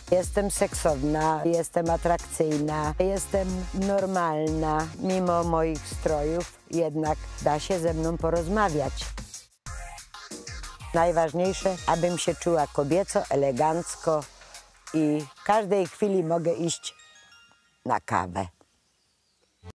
Jestem seksowna, jestem atrakcyjna, jestem normalna. Mimo moich strojów jednak da się ze mną porozmawiać. Najważniejsze, abym się czuła kobieco, elegancko i w każdej chwili mogę iść na kawę.